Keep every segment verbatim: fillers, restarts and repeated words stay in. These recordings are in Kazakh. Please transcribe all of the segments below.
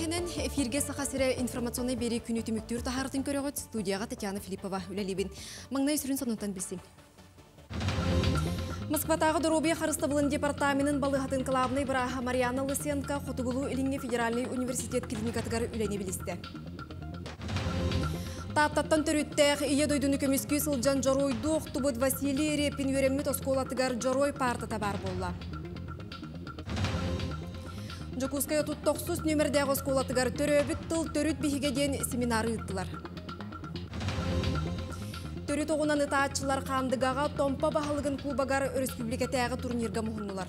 Бәхінен эфирге сақасыры информационный бері күні түміктер тахардың көріғыт студияға Татьяна Филиппова үләлебін. Маңнай сүрін сонуntан білсін. Москватағы Доробия Харыстабылын департаментін балығатын қылабыны Браха Марьяна Лысенко Хотугулу Илинге Федеральный университет клиникатығар үләне білісті. Таптаттан түріттәқ ие дойдыны көмескі сылжан жоройды оқтыбыд Василий Репин өреммет осколатығар жорой партата бар болла. Жокускай отут тоқсус нөмірдәғі осколатығар төрөбіт тыл төріт бігеден семинары ұттылар. Төріт оғынан ытаатчылар қандығаға томпа бағалығын клубагар республикатәғі турнирға мұхынылар.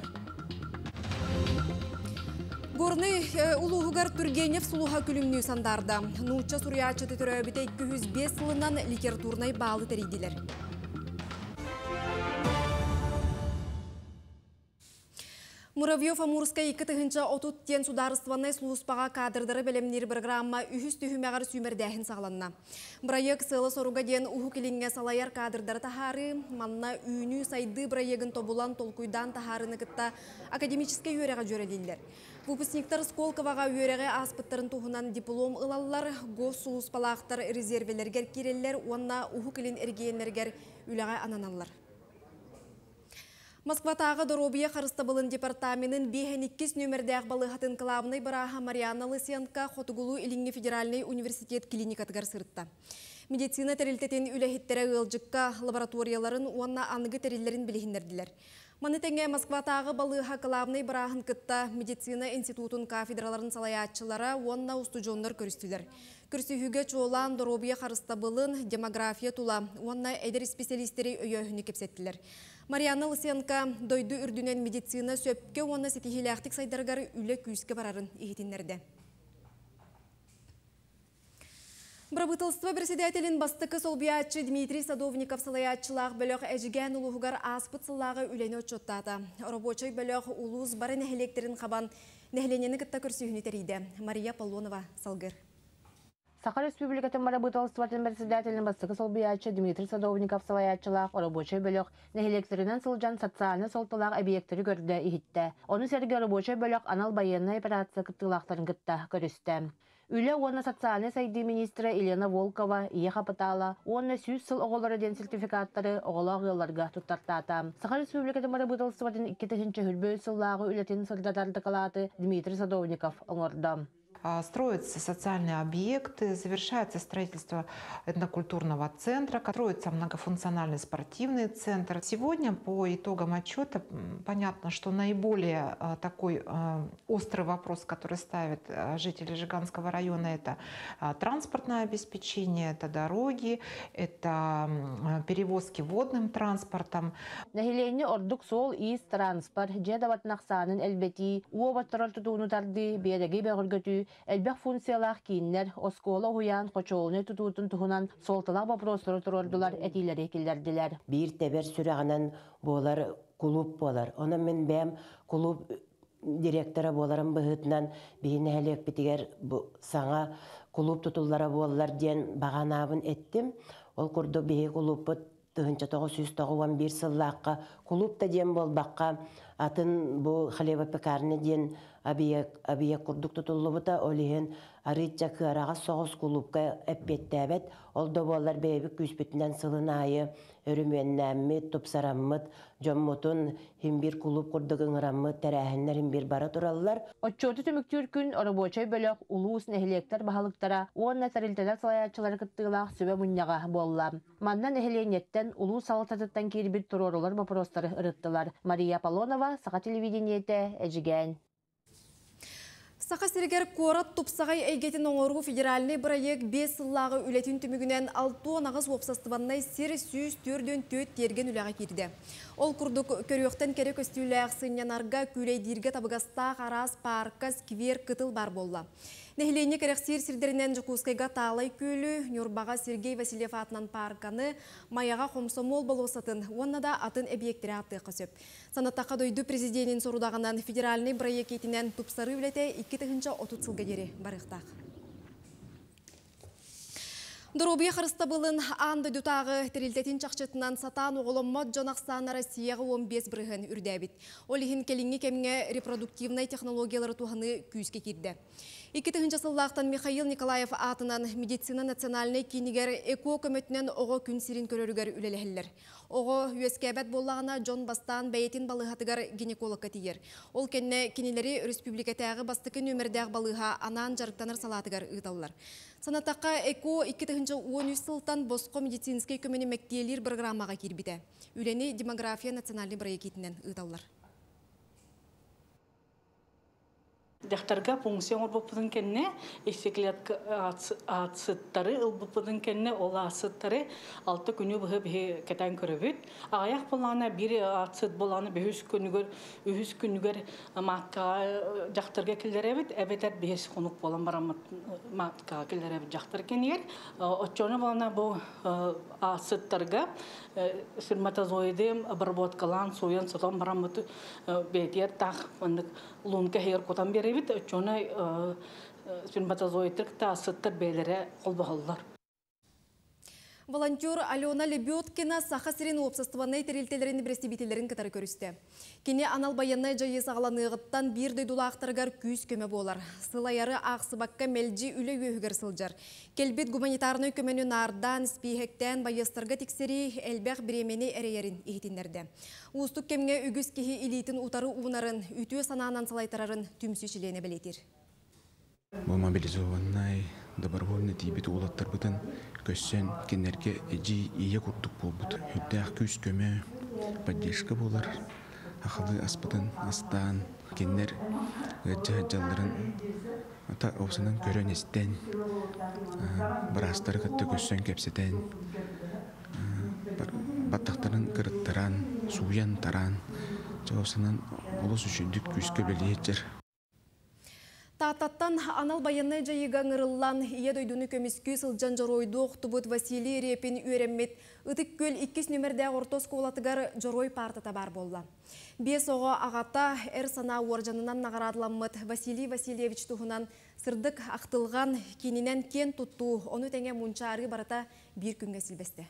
Горны улуғығар Тургенев сулуға күлімні сандарда. Нуча Сурьячаты төрөбіті екі жүз бес сылынан литературнай балы тәрейділер. Муравьев Амурская екі тығынша отут тен сударыстыванай слуыспаға кадрдары бәлемнері программа үхіс түйімеғар сүймердәхін сағыланна. Брайек сылы соруға ден ұху келінге салайар кадрдары тахары, манна үйіні сайды брайегін тобулан толкуйдан тахарыны кітта академическай өреға жөрелілер. Выпускниктар Сколковаға өреға аспыттарын туғынан диплом ылалар, гос сұлыспалақтар резервелергер керелер, онна ұху келін әргейенлергер үліға ананалар. Москватағы Доробия Харыстабылын департаментін бейхениккес нөмірдәқ балығатын қылабыны Браха Марьяна Лысенко Хотугулу Илинге Федеральный университет клиникатығар сырытта. Медицина тәрілтетін үләхеттері ғылжыққа лабораторияларын онна анығы тәрелерін білігіндерділер. Маны тәңе Москватағы балыға қылабыны Брахын кытта медицина институтын кафедраларын салаятчылара онна устужонлар көрістілер. Көрсігіге чолан Доробия Харыстабылын демография тула, онна әдер специалистері өйөхіні кепсеттілер. Марьяна Лысенко дойду үрдінен медицина сөпке онна сетихиляқтық сайдарғар үлі күйіске барарын ехетінлерді. Брабытылство председателин бастықы солбиятчы Дмитрий Садовников салаятчылақ бөліқ әжіген ұлығығар аспыт сылағы үлені отчоттады. Рабочай бөліқ ұлыз бары нәхелектерін қабан нәхеленені кітта көрсігіні тәрейді. Мария Полонова салғыр. Саха Республикатын Марабытылстватын председателин бастықы солбиятчы Дмитрий Садовников салаятчылақ рабочай бөліқ нәхелектерінен сылжан социальны солтылақ объекттері көрді ихітті. Оны сәрге рабочай бөліқ анал байынна операция кыттылақтарын кытта көрісті. Үлі оны социальный сайды министрі Елена Волкова ие қапытала, оны сүз сыл оғылары ден сертификаттары оғыла ғыларға тұттартата. Саха Республикаты Марабытылстватын икки тысяча хүрбөй сыллағы үлетін сырдадарды қалаты Дмитрий Садовников оңырды. Строятся социальные объекты, завершается строительство этнокультурного центра, строится многофункциональный спортивный центр. Сегодня по итогам отчета понятно, что наиболее такой острый вопрос, который ставят жители Жиганского района, это транспортное обеспечение, это дороги, это перевозки водным транспортом. Нахиление ордук сол из транспорт, джедават нахсанын элбети, уоваттарал тутунутарды береги бегургату, элбек функциялах кейінлер, оскола хуян, қочолыны тұтуытын тұхынан солтылақ вопросыры тұрордылар, әтейлері келерділер. Bir teber sürağынан болар клуб болар. Оны мен бәм клуб директора боларым бұғытынан бейін әлек бітігер саңа клуб тұтылары болар ден бағанабын еттім. Ол күрді бейі клубы тұхынча тоғыз жүз тоғыз бір сыллаққа клуб та ден бол баққа атын бұл халева пекарны ден абия курдук тутуллубута олиһин арытча кыарага соғыс клубка эппеттәбет ол доболлар бэйбик күспүтүнөн сылынайы өрүмөннәммит тупсараммыт жоммутун химбир клуб курдугыңыраммыт тәрәһиннер химбир бара тураллар. Отчоты төмүктүр күн рабочай бөлөк улуус нехилектер баһалыктара уонна тарилтелер салаячылар кыттыылаах сөбө мунняга болла. Маннан эхиленеттен улуус салтатыттан кирбит турорулар вопростары ырыттылар. Мария Полонова, Саха телевидениете, Эжиген. Саха сиргер корат тупсағай әйгетін оңырғы федеральный проект бес сыллағы үлетін түмігінен алты нағыз опсастыбаннай сері сүйіз төрден төт терген үліға керді. Ол күрдік көріқтен керек өстіліғ сынянарға күлейдерге табығастақ арас парка сквер кытыл бар болла. Нехилейне керек сир сирдерінен Жокускайға талай көлі, Нюрбаға Сергей Васильев атынан парканы, маяға қомсомол болосатын, онна да атын объекттері атты қысып. Санаттаққа дойды президентін сорудағынан федеральный проектетінен тупсары үлеті екі тығынша отыз сылға дері барықтақ. Доробия Харыстабылын анды дютағы тірілтетін чақчытынан сатан оғылыммат Джонақстан Россияғы он бес бірігін үрдәбіт. Олихін келіңі кемге репродуктивнай технологиялары туғаны күйіске керді. Икки тыгынча сыллақтан Михаил Николаев атынан медицина национальный кинигер эко көмөтінен оғы күн сирин көрөрүгер үлелехеллер. Оғы үескәбәт боллағына Джон Бастан бәйтін балығатыгар гинекологка тиер. Ол кенне кинилери республикатағы бастықы нөмірдәғ балыға анан жарықтаныр салатыгар ұйталылар. Санатаққа эко икки тыгынча он үч сылтан босқо медицинский көмені мәктиелер программаға кирбіде. Үлені демография национальный проектінен ұйталылар. Дәхтәргә функция булып кенне, эффеклет ацыттары булып кенне, ол ацыттары алты күнү бу бе кетен көрөбүт. Аяк булана бир ацыт буланы беш күнүгөр, үч күнүгөр матка дәхтәргә килдеребит, әбетер беш кунук булан барам матка килдеребит дәхтәр кенер. Очоны булана бу ацыттарга сперматозоиды обработкалан соян сатан барам бетер так лунка хер котан беребит, чоны сперматозоидтер тасыттар бейлере колбахаллар. Волонтер Алена Лебедкина сахасырын обществоны терилтелерин брестибителерин катары көрісті. Кене анал баяннай жайы сағаланығыттан бір дөйдулақтарғар күйіз көмі болар. Сылайары ақсыбаққа мелжи үлі өйгер сылжар. Келбет гуманитарны көмені нардан, спейхектен байыстырға тексері әлбәқ біремені әрейерін ехетіндерді. Устық кемге үгіз кехи илейтін утары уынарын, үтіе сананан салайтарарын түмсүшілені білетер. Бұл мобилизованный добровольный тибет улаттар бутын көссен кенерге эжи ие курдук болбут. Хүддәк күз көмө поддержка болар. Ахалы аспытын астан кеннер жалларын ата осынан көрөнестен барастары кытты көссен кепсетен баттактарын кырыттаран суян таран жосынан улус үшүндүк күз көбөлиетер. Тататтан анал баяннай жайыга ңырыллан ие дойдуны көміскü сылжан жаройду оқтубут Василий Репин үйреммет ытык көл иккис нөмірдә ортос колатыгар жарой партата бар болла. Бес оға ағата әр сана уаржанынан нағарадламмыт Василий Васильевич туғынан сырдык ақтылған кенинен кен тутту, оны тәңе мунчары барата бір күнге сілбесті.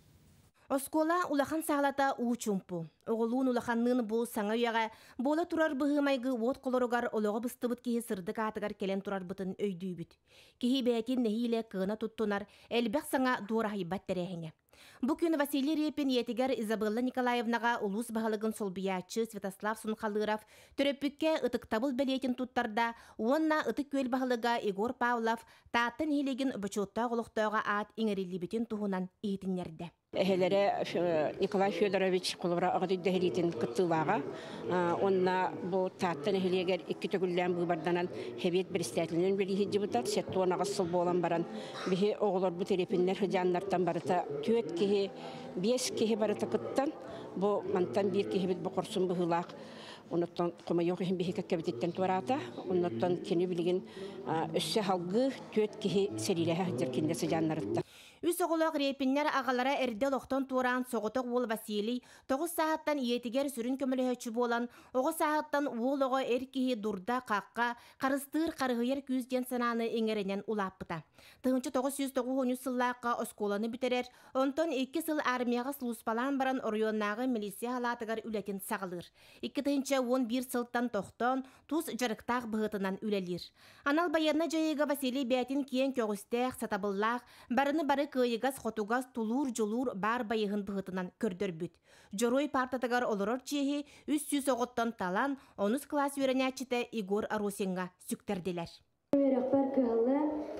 Оскола улахан сағалата уучумпу. Оғылуын улаханнын бұл саңа уяға бола турар бұғымайғы от қолоругар олығы бұстыбыт кеге сырдық атығар келен турар бұтын өйдүйбіт. Кеге бәйтін нәхиле кығына туттунар әлбәқ саңа дуарахи бәттерәхіңе. Бүкін Василий Репин етігер Изабелла Николаевнаға улус бағалығын солбиячы Святослав Сунқалыров түреппікке ытықтабыл бәлетін туттарда, онна ытық көл бағалыға Егор Павлов тааттын хелеген бұчотта қолықтауға ат еңерелі бетін туғынан етінерді. Эхелере Николай Федорович колобра агыды дехилитин кыттылага онна бу тааттан эхелегер икки төгүллән бу барданан хебет председателинен бери хиҗибутат сеттуна гасыл болан баран бихи оглор бу терепиннер хҗаннартан барыта төт кеһи беш кеһи барыта кыттан бу мантан бир кеһи бит бу корсун быһылак оннан кома yok хим бихи кәбеттен турата оннан кени билген өссө халгы төт кеһи серилеһе җиркинде сҗаннарта. Үс оғылық репиннер ағалара әрдел оқтан туран соғытық ол Василий, тоғыз сағаттан иетігер сүрін көмілі өтші болан, оғы сағаттан ол оғы әркеге дұрда қаққа, қарыстыр қарығыер күзден сананы еңерінен улаппыта. Тығынчы тоғыз жүз тоғыз сыллаққа осколаны бітерер, онтон екі сыл армияға слуспалан баран орионнағы милисия халатығар үлетін сағылыр. Екі тығынчы он бір сылттан тоқтан, туз жарықтақ бұғытынан үлелер. Анал баянна жайыға Василий бәтін киен көгістәқ, сатабыллақ, барыны бары кыйыгас хотугас тулур жолур бар байығын бұғытынан көрдір бүт. Жорой партатығар олырыр чехи үс жүз оғыттан талан оныз класс үйренячіті Игор Арусенға сүктерділер. Верақпар кығылы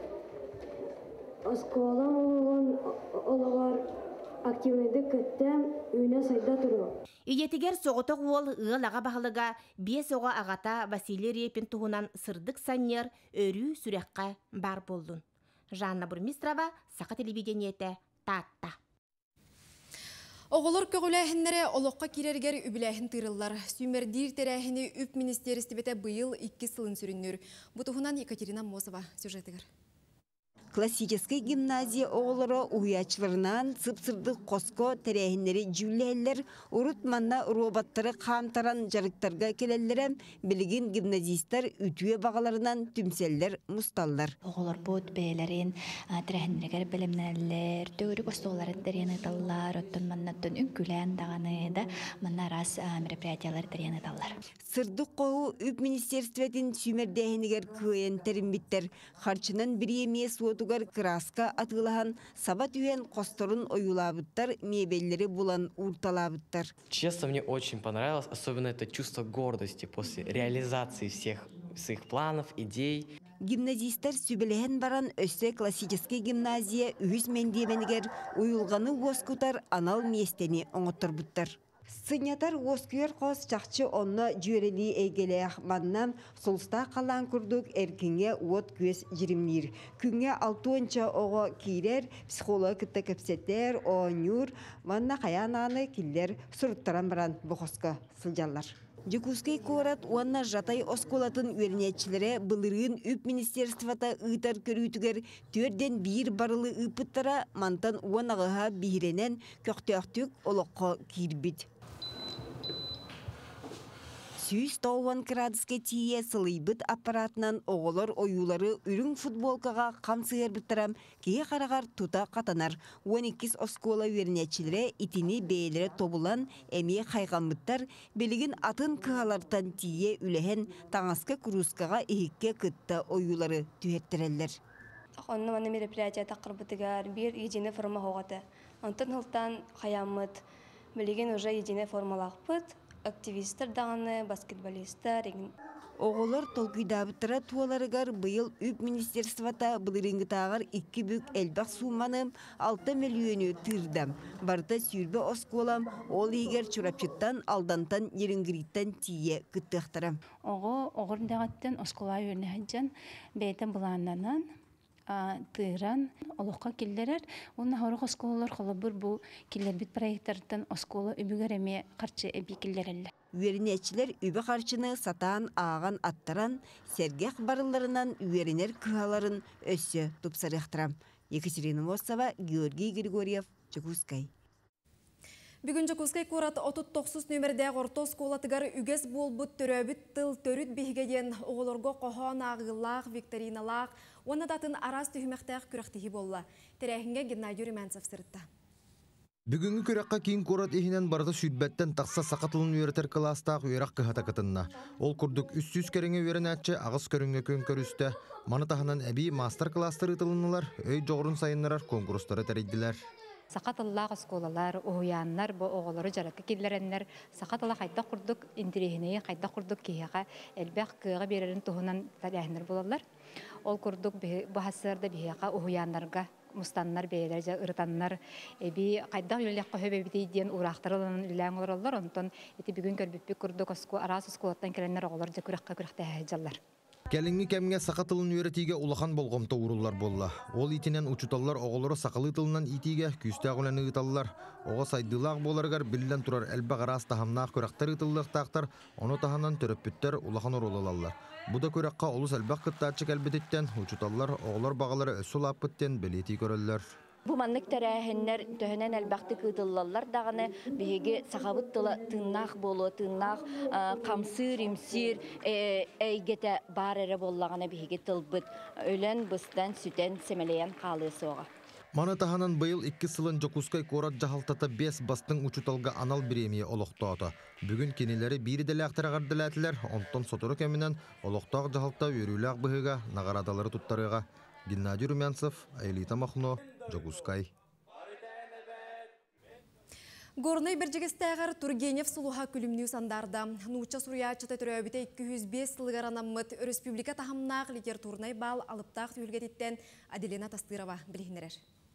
осколам олығар активнайды күтті үйіне сайда тұру. Иетігер соғытық ол ұғылаға бағылыға бес оға ағата Василий Репин туғынан сырдық саннер өрі сүрекқа бар болдың. Жанна Бурмистрова, Сақа телевидениеті, Татта. Оғылыр көгіләхінлері олыққа керергер үбіләхін тырылар. Сүмердир тәрәхіні үп министерістібеті бұйыл икки сылын сүріннер. Бұтығынан Екатерина Мосова сюжетігір. Классический гимназия оғылары уячларынан сып-сырдық қоско тәрәхінлері жүлелер, урут манна роботтары қамтаран жарықтарға келелерем, білген гимназистер үтуе бағаларынан түмселлер мұсталлар. Оғылар бұд бәйлерін тәрәхінлерігер білімнәлер, төгірі қостоларын тәрені таллар, оттын маннаттын үнкілән дағаны да манна рас мероприятиялар тәрені таллар. Сырдық қоғу үп министерстветин сүймердәхінігер көйен тәрімбіттер, харчынан бір емес отугар краска атылахан сабат үйен қосторын ойулабыттар, мебеллері булан урталабыттар. Честно, мне очень понравилось, особенно это чувство гордости после реализации всех своих планов, идей. Гимназистер сүбелеген баран өссе классический гимназия үйіз мендебенігер уйылғаны оскутар анал местені оңыттырбыттар. Сынятар оскүйер қос чақчы онны жүйерели әйгелеяқ маннан солста қалан күрдік әркінге от көз жиримнер. Күнге алтуынча оғы кейлер, психолог кітті көпсеттер, оңюр, манна қаянаны келер сұрыттаран баран бұқысқа сылжалар. Жекускай корат уанна жатай осколатын өрнетчілері бұлырын үп министерствата ұйтар көрүйтігер төрден бір барылы ұпыттара мантан уанағыға бейренен көқтеқтік олыққа кирбит. Сүйіс тоуан градуске тие сылайбыт аппаратынан оғылар ойулары үрің футболкаға қамсығыр біттірам кей қарағар тута қатанар. он екі оскола өрнетчілері итini бейлері тобулан әме қайғанбыттар белігін атын кығалартан тие үләхен таңасқа күрускаға ehikке кытта ойулары түйеттірелер. Онны маны мероприятия тақырбытыгар бір едине форма хоғаты. Антын хылтан қаямыт білеген уже едине формалақпыт. Активистер дағаны, баскетболистер. Оғылар толкүйдабыттыра туаларыгар бұйыл үп министерствата бұлырыңғытағар икки бүк әлбақ суманым алты миллионы тырдам. Барда сүйірбі осколам, ол егер чурапчыттан алдантан ерінгіриттен тие күттіқтірам. Оғы оғырындағаттен оскола өріне хаджан бәйтен бұланнанан тыыран олыққа келдерер. Оны хорық осколалар қолыбыр бұл келер бит проекттардан оскола үбігер әме қарчы әбі келдерелі. Үйерінетчілер үбі қарчыны сатан аған аттаран, сергеқ барыларынан үйерінер күхаларын өссі тұпсарықтырам. Екатерина Мосова, Георгий Григорьев, Чекускай. Бүгін Жакускай корат отыз тоғыз нөмірдәг орто сколатыгар үгес болбыт төрөбіт тыл төрүт бейгеден оғылырго қоған ағылақ, викториналақ, оны датын арас түйімәқтәқ күрәқтігі болла. Тәрәхінге Геннадий Румянцев сырытта. Бүгінгі көрәққа кейін корат ехінен барды сүйтбәттен тақса сақатылын үйретер кыластақ үйрақ қығата кытынна. Ол күрдік үс жүз кәріңе үйрен әтші ағыз көріңе көн көрісті. Маны тағынан әбей мастер кластыр ытылынылар, өй жоғырын сайынларар конкурстары тәрейділер. Сақатыллақ осколалар, оғуяннар, бұл оғылары жарақы келдеренлер, сақатылла қайда құрдық, интерехінеге қайда құрдық кейіға, әлбәқ күйіға берерін тұғынан тәрәхінер болалар. Ол құрдық бұхасырда бейіға оғуяннарға, мұстаннар, бейлер, ұрытаннар, әбі қайда үліліққа хөбебетейден ұрақтарылын үләң олар, онтон еті бүгін көрбіппі құрдық арас осколаттан келенлер оғылар жакүраққа күрақта әжалар. Кәліңгі кәмге сақатылын үйретіге улахан болғымта урулар болла. Ол итінен учуталлар оғылары сақалы тылынан итіге күстәғыланы ұталылар. Оға сайдылақ боларғар білден тұрар әлбәқ арас тахамнақ көрақтар ұтылық тақтар, оны таханан төрөппіттер улахан оролалалар. Бұда көраққа олыс әлбәқ қыттачы кәлбететтен учуталлар оғылар бағалары өсіл аппыттен білеті көрілер. Бу маннык тәрәһеннәр төһенән әлбәхте кытыллалар даганы биһиге сахабыт тыла тыннах болу тыннах камсыр имсир әйгәтә барыра боллаганы биһиге тылбыт өлән быстан сүтән семеләян калысыга. Маны таханан быйыл икки сылын Жакускай корат жахалтата бес бастың учуталга анал биремия олоқтоото. Бүгін кенелері бири деләқтірағар діләтілер, онтон сотыры кәмінен олоқтоғы жахалта өріләқ бұхыға, нағарадалары туттарыға. Геннадий Румянцев, Айлита Махно, Жакускай. Горный біржігістәғір Тургенев сұлуға күлімнеу сандарда. Нуча Сурьячыта түрәбіте екі жүз бес сылғаранамыт республика тахымнақ литературнай бал алыптақ түйілгедеттен Аделина Тастырова білігінерер.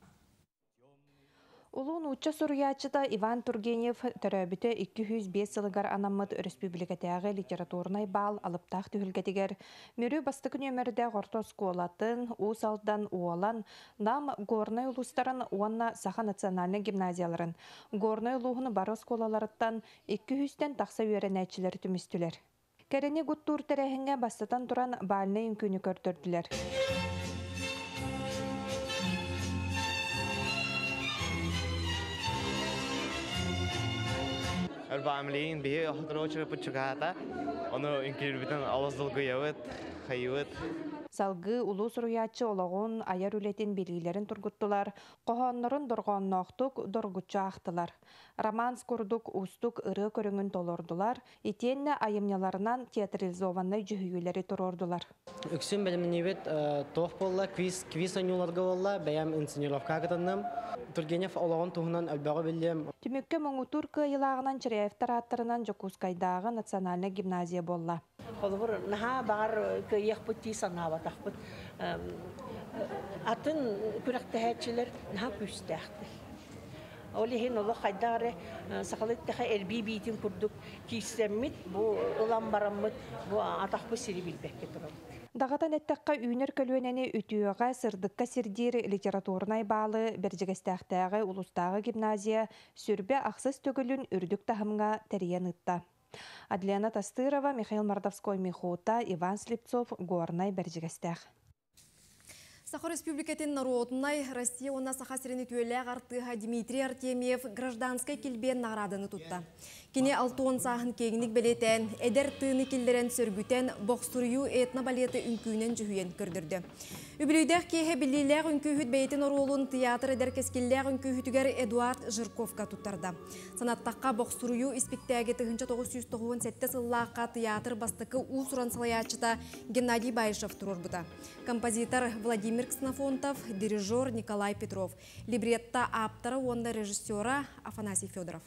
Улу Нуча Сурьячыта Иван Тургенев түрәбіте екі жүз бес сылғар анамыт республикатағы литературнай бал алыптақ түйілгедегер. Мөрі бастық нөмірді ғортос қуалатын, ұс алдан уалан, нам горный ұлыстарын уанна Саха национальный гимназияларын. Горный ұлуғыны барос қолаларыттан екі жүзден тақса өрен әтшілер түмістілер. Кәріне ғуттур тәрәхіңе бастатан тұран балыны үмкіні көрдірділер. Örbaamliğin bir hafta uçurup çıkarta. Onu inkiribiten alazdılgı yavet, hayvet. Салгы улус руячы олоғын аяр үлетін белгілерін тұргыттылар, қоғанларын дұрғаннақтық дұргытчы ақтылар. Романс күрдік ұстық ұры көріңін толордылар, етенні айымняларынан театрализованный жүхүйелері тұрордылар. Үксін бәлімінебет тоқ болла, квиз ойнуларға болла, бәйім инсценировка қытынным. Тургенев олоғын туғынан әлбәғі білдем. Түмекке мұңытур күйылағынан Чыряевтар аттарынан Жокускайдағы национальный гимназия болла. Олыбыр наха бағар күйек бұтти саңаба тақпыт. Атын күрәктәһәтчеләр наха күстәхті. Олы хен олы қайдары сақалыттыға әрбей бейтін күрдік кейсеммет, бұл ұлан бараммет, бұл атақпы сирі білбәкке тұрады. Дағатан әттіққа үйінер көлуенені үтіуіға сырдыққа сирдер литературнай балы бәржігістәқтәғы ұлыстағы гимназия сүрбе ақсыз төгілін үрдік тахымға тәриян ұтта. Адлена Тастырова, Михаил Мордовской, Михота, Иван Слепцов, Горнай бәржігістәқ. Саха Республикатын народнай Россия онна саха сирени түеләг артыға Дмитрий Артемьев гражданскай килбен наградыны тутта. Кене алтуон сахын кегінік белетен, әдер тыны килдерен сөргүтен бокстурю этна балеты үнкүйнен жүхүйен көрдірді. Үбілүйдәк кейе біліләг үнкүйхіт бәйтін оролын театр әдер кескілләг үнкүйхітігер Эдуард Жирковка туттарды. Санаттаққа бокстурю испектәге тыгынча тоғыз жүз тоғыз сетте сыллаққа театр бастықы ұсыран салаячыта Геннадий Байшев тұрорбыда. Композитор Владимир Ксенофонтов, дирижер Николай Петров, либретта аптары онда режиссера Афанасий Федоров.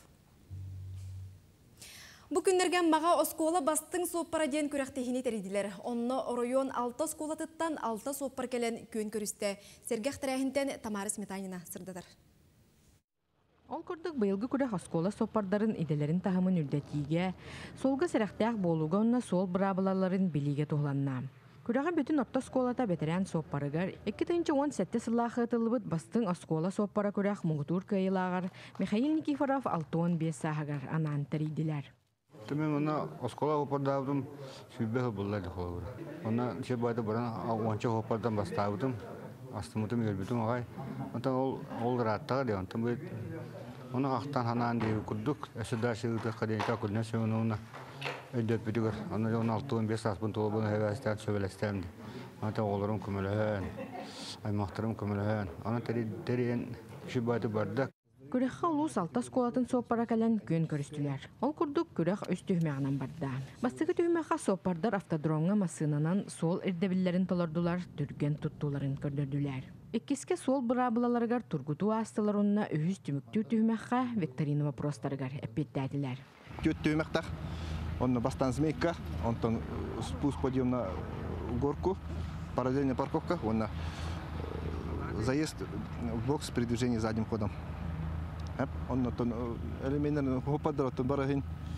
Бу күннерген маға оскола бастың соппара ден көрәқтехіне тәриділер. Онны район алты оскола тұттан алты соппар келен көн көрісті. Сергех тәрәхінтен Тамара Сметанина сырдадыр. Ол күрдік бұйылғы күрәқ оскола соппардарын иделерін тахымын үрдәтіге, солғы сәрәқтәқ болуға онна сол бұрабылаларын біліге туғланна. Күрәға бүтін орта сколата бетерән соппарыгар, екі мың он сетте сыллақы тылыбыт бастың оскола соппара күрәқ мұғытур кайылағар, Михаил Никифоров алты он бес сағығар анан тәрейділер. Мен ona oskola hopardadım, şübbe hoparladı olur. Ona şey bayda bana onca hopardan bastağıdım. Astımıdım yürüdüm ağay. Ondan ol ol rahatta diyor. Ondan böyle ona aktan hanan diye kurduk. Eşitler şeyde kadınca kurdun şey ona ödüp bidiyor. Ona on altı on beş asbın tolabını hevesler söylestemdi. Ondan olurum kumulahan. Ay muhtarım kumulahan. Ona teri teriyen şu bayda bardak. Күрәхә улус алты сколатын соппара кәлән көн көрістілер. Ол күрдік күрәх өз түймәғынан барда. Бастығы түймәға соппардар автодромға масынанан сол ирдебілерін толордулар, дүрген туттуларын көрдірділер. Эккеске сол бұрабылаларғар тургуту астылар онына өз түміктүү түймәққа викторина вопростарғар әппеттәділер. Төт түймәқтақ, онына бастан змейка, онтан спуск подъем на горку, параллельная парковка, онына заезд в бокс при движении задним ходом. Ondan elementlerin hopardaratın barahın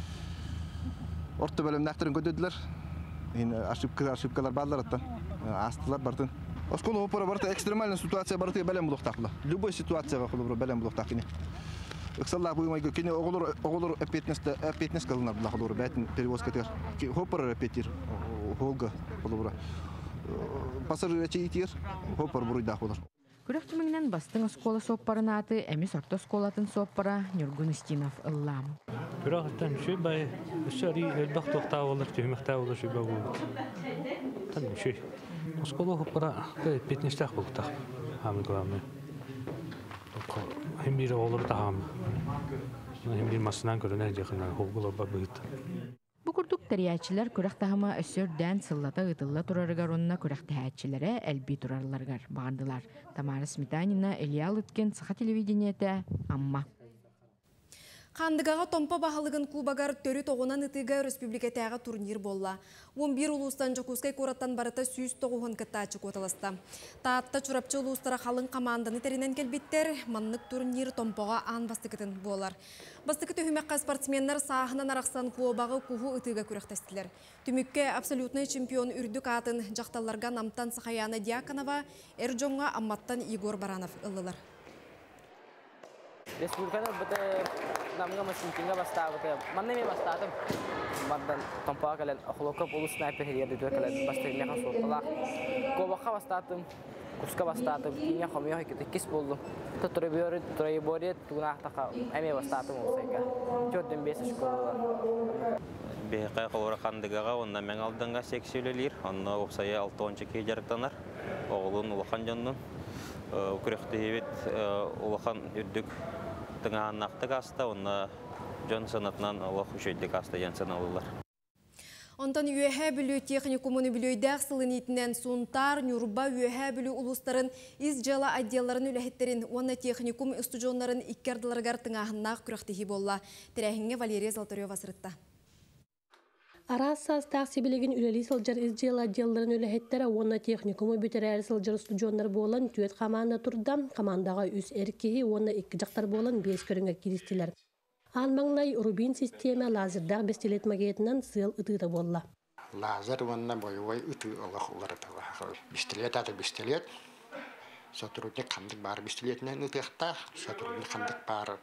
orta bölüm nähtirin gödüdüler. Yine aşıpkılar aşıpkılar bağlaratan astılar bardın. Oskolu hopara barta ekstremalna situatsiya barta belem buluk taqla. Любой ситуация хулубро белем булук тaqini. Иксалла буймай кене оголор оголор эпетнесте эпетнес кылынар була хулубро бәтин перевозка тер. Хопара репетир холга хулубро. Пассажир чейтир хопар буруйда хулар. Күрәк түмеңнен бастың оскола соппарын аты, әмес орта сколатын соппара Нюргун Устинов ыллам. Күрәктен шөй бай, үшәри әлбәқ тоқта олар, түймәқта олар шөй бай болды. Тән шөй. Оскола соппара петнестәқ болдық. Хамы главный. Хембире олар да хамы. Хембир масынан көрінер жақынан холгула бар бұйыт. Бу күрдік тәриячилер күрәк тахыма өссөр дән сыллата ытылла турарыгар онна күрәк тәһәтчиләре әлби турарларгар бағардылар. Тамара Сметанина, Илья Лыткен, Саха телевидениете, Амма. Қандығаға томпа бағалығын кубагар төрі тоғынан үтігі республикатаға турнир болла. он бир улустан Жокускай кораттан барыта сүйіз тоғуын кіттачы көтілісті. Таатта чурапчы улустара қалың команданы терінен келбеттер, маннық турнир томпаға ан бастықытын болар. Бастықыт өймәққа спортсменнер сағынан арақсан клубағы куғу үтігі көріқтестілер. Түмікке абсолютный чемпион үрдік атын жақталарға намтан Сахаяна Дьяконова, Эрджонға Амматтан Егор Баранов ылылар. Республикада бите намга масинтинга бастабыты. Маннеме бастадым. Мандан томпага кален охлокоп улус снайпер херия дедер кален бастырмехан сорталак. Кобаха бастадым. курска бастатым, кине хомьё кис болдум. То требиори, требиори тунахтака эме бастатым олсайга. Чөтдөн бес школа. Бехай колоракандыгага онна мен алдыңга сексүлелер, онна опсая алтынчы кежарктанар. Оғлын улахан жоннун. Күректебет улахан үрдүк тыңааннактык аста, онна жон санатынан улах үшөйдүк аста янсан алылар. Онтан үйәһә бүлі техникумыны бүлөйдәк сылын итінен сунтар, нюрба үйәһә бүлі улустарын из жала отделларын үләхеттерін, онна техникум студионларын иккерділаргар тыңағыннақ күректехи болла. Тәрәхінге Валерия Золотарева сырытта. Арас састақ себелеген үләли сылжар из жала отделларын үләхеттері, онна техникумы бүтерәр сылжар студионлар болан түйет команда турда, командаға үс әркеhi, онна икки жақтар болан бес көріңер келістілер. Алмаңлай рубин система лазердақ бестелет магетінен сыл ұтыды болла. Лазер онна бойуай ұты олақ олар атыға. Бестелет аты бестелет. Сотрудник қандық бар бестелетінен ұтықта. Сотрудник қандық бар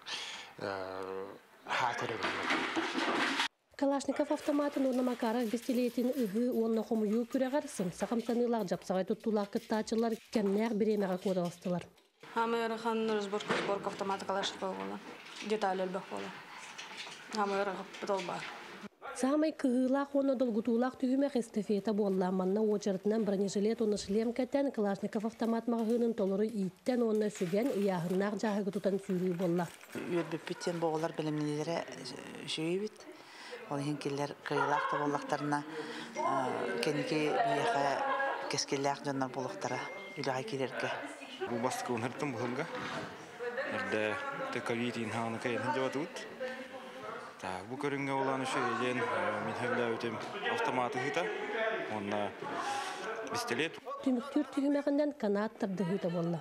хакері болла. Калашников автоматын орна макарах бестелетін ұғы онна қомыю күрәғар сымсақым санылақ жапсағай тұттулақ күттачылар кәмнәғ біремеға кодаластылар. Хамыр хан разборка сборка автомата Калашникова болла. Деталь әлбәқ болла. Хамыр бұтал бар. Самай кыгылақ оны долгутулақ түйімек эстафета болла. Манна очартынан бронежилет оны шлем кәтен Калашников автомат мағығының толыры иттен оны сүген ұяғынақ жағығы тұтан сүйрей болла. Үйірбіппеттен боғылар білімнелері жүйбіт. Ол хенкелер кыгылақ та боллақтарына кенеке бияға кескелләқ жоннар болықтара үліғай келерге. Бұл бастықы ұнырттым бұғылға. Әрді тәкавитин ханы кәйін жауатуыт. Бұл көрінге оланы шөйден мен хәлі өтем автоматы хыта. Онна бестелет. Түміктүр түйімеғінден канат тұрды хыта болла.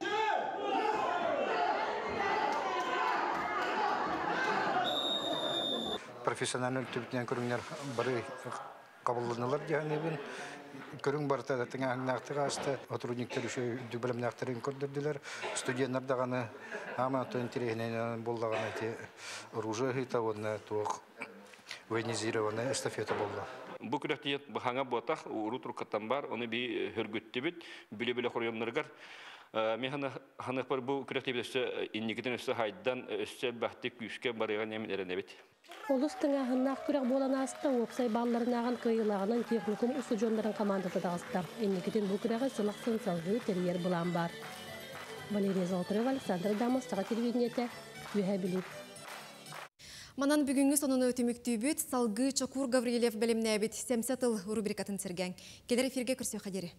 Профессиональный түбітінен көріңдер бары қабылданылар жағынебін. Көрің барта тыңағынақтыға асты, отрудниктер үші дүбілімнақтарын көрдірділер. Студенттер дағаны ама тойын терегінен болдағаны те оружие ғыта, оны туық военизированный эстафета болды. Бұл күрәктейет бұхаңа бұатақ, ұру тұрқаттан бар, оны бей хүргітті біт, біле-біле құрыйымларғар. Мен ханық бар бұл күрәктейбет өсі иннекетін өсі хайдан өсі бәхті күйіске барыған емін әріне бет. Олыс тыңағыннақ күрәк болан асты, опсай балларын ағын көйілағынан техникум ұсы жондарын командаты дағысты. Иннекетін бұл күрәгі сылық сынсалғы терьер бұлан бар. Валерия Золотарева, Александр Дамас, Саға телевидениеті, үйә біліп. Манан бүгінгі сонуны өтімікті бүт, салғы Чакур Гаврилев бәлемне әбет сәмсәтіл рубрикатын сірген. Келер эфирге күрсе қадері.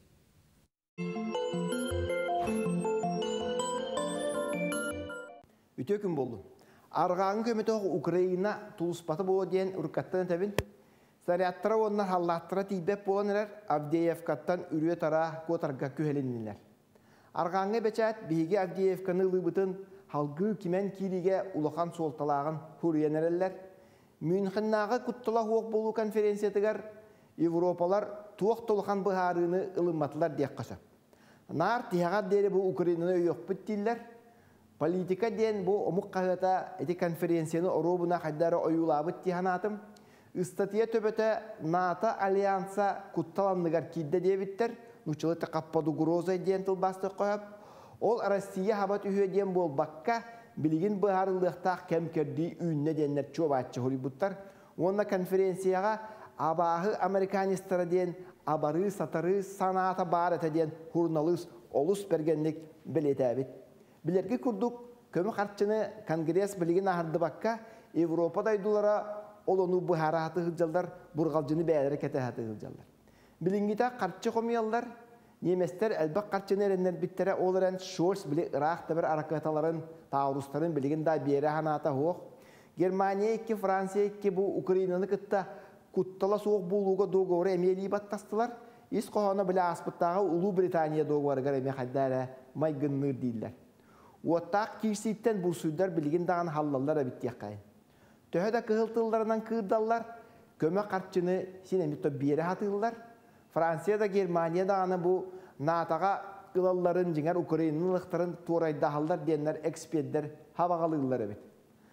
Үте күн болды. Арғағын көметоғы Украина тулыспаты болу дейін ұрқаттан тәбін. Сарияттыра онына халлаттыра тейбеп боланырар, Авдеевкаттан үрі тара көтарға көхеленінілер. Арғаңы бәчәт бейге Авдеевканы лыбытын халгы кимен кириге улахан солталағын хүренерелер. Мюнхеннағы күттіла хоқ болу конференциятығар Европалар туақ толған бұхарыны ылыматылар дек қаса. Нар тияғат дәрі бұл Украинаны өйек бүттілер. Политика ден бұл омық қағыта әті конференцияны оробына қайдары ойулабыт тиханатым. Истатия төбеті НАТО альянса күтталанныгар кейді дебіттер, нүчілікті қаппаду гурозай ден тылбасты қойып, ол Россия хабат үйе ден бол баққа білігін бұғарылықтақ кәмкерді үйінне денлер чөбатчы Холливудтар. Онна конференцияға абағы американистары ден, абары сатары саната бар әті ден хурналыс олыс бергенлік білеті әбіт. Білерге күрдік, көмі қарчыны конгресс білген ағырды баққа Европа дайдулара олону бұхара хаты ғылжалдар, бұрғалжыны бәлері кәті хаты ғылжалдар. Білінгіта қарчы қомиялдар, неместер әлбақ қарчыны әрінлер біттері олыран Шольц білі Ирақта бір аракаталарын, таурустарын білген да бері ханата хоқ. Германия екі, Франция екі бұл Украинаны күтті күттала соқ болуға доғыры әмелі баттастылар. Ес қоғаны білі аспыттағы Улу Британия доғырығар әме қайдары майгынныр дейділер. Оттақ кирситтен бұл сүйдер білген даған халлалар әбіттек қайын. Төхеді кығылтыларынан кырдалар, көмі қарчыны сенемітті бері хатылар. Францияда, Германияда аны бұл натаға қылаларын жеңер Украинылықтарын турайдағалдар денлер эксперттер хавағалылар әбіт.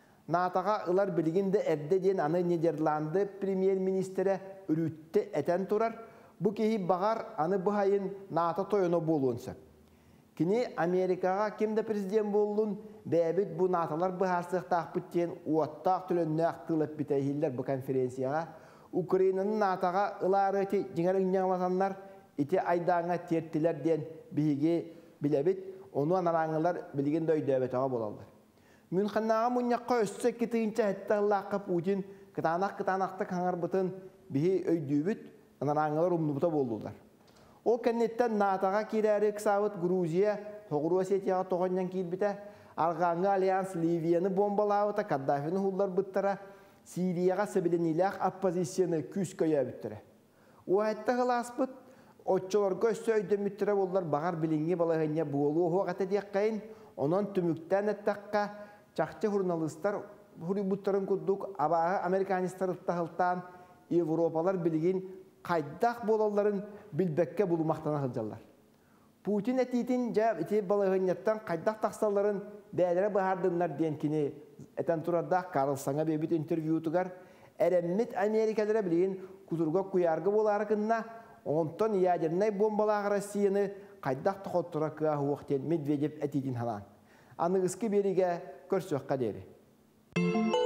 Натаға ылар білгенді әрді ден аны Нидерланды премьер-министері үрүтті әтен тұрар. Бұл кейі бағар аны бұхайын ната тойыны болуынсы. Kini Amerikaga kimde prezident bolun bäbit bu natalar bıharsıq taqpıt diyen uattaq tülönne aqtılıp biteyhiller bu konferensiyaga. Ukraynanın nataga ılarıti jinger ünyanlasanlar iti aydaňa tertiler diyen bihigi bilebit. Onu anarağınlar bilgin döydöbetağa bolallar. Münxannağa munyaqqa össü kitiyince hette Allahqa Putin kıtanak kıtanaqta kangar bıtın bihi öydübüt anarağınlar umnubuta boldular. O kennetten natağa kireri kısavıt Gruziya, Toğru Osetiyağa toğanyan kilbite, Arğanğı Allians Livya'nı bombalağıta Kaddafi'ni hullar bıttara, Siriyağa sebilenilaq oppozisyonu küs köye büttüre. O hette hılaspıt, Otçolarga söydü müttüre bollar bağar bilingi balağınya boğulu oğu qata diyaqqayın, onun tümükten ettakka çaqçı jurnalistlar huri buttarın kudduk abağı Amerikanistar ıttahıltan Evropalar bilgin qaydaq bolalların bilbekke bulmaqtana hıljallar. Putin etitin jab iti balağınyattan qaydaq taqsalların dälere bahardınlar diyenkini eten turada Carlson'a bebit interview tugar eremmit Amerikalara bilgin kuturga kuyargı bolarıkınna onton ядерный бомбалағы Россияны қайдақ тұқыттыра кыағы уақытен Медведев әтейден халан. Анығысқы беріге көрсөққа дері.